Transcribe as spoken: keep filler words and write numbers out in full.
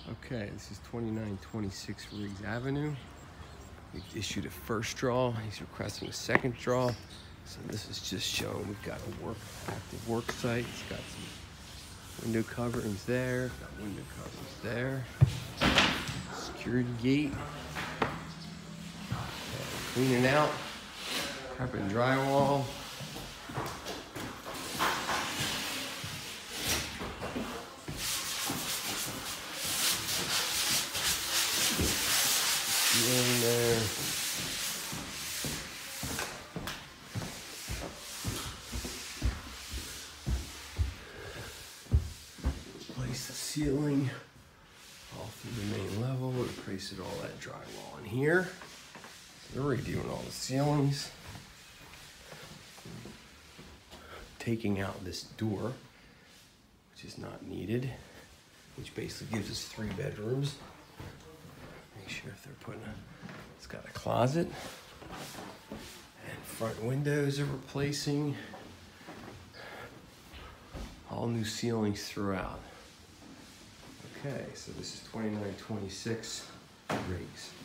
Okay, this is twenty-nine twenty-six Riggs Avenue. We've issued a first draw. He's requesting a second draw. So this is just showing we've got a work active work site. It's got some window coverings there, got window coverings there. Security gate. Okay, cleaning out, prepping drywall. In there. Place the ceiling all through the main level. Replace it all that drywall in here. They're redoing all the ceilings. Taking out this door, which is not needed, which basically gives us three bedrooms. Make sure if they're putting a, it's got a closet and front windows are replacing. All new ceilings throughout. Okay, so this is twenty-nine twenty-six Riggs.